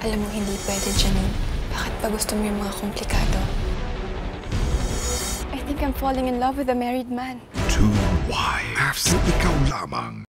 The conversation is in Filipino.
Alam mo, hindi pwede, Janine. Bakit ba gusto mo yung mga komplikado? I think I'm falling in love with a married man. Too wives. Ikaw lamang.